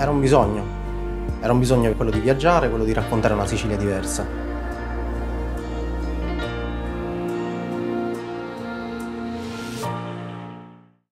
era un bisogno. Era un bisogno quello di viaggiare, quello di raccontare una Sicilia diversa.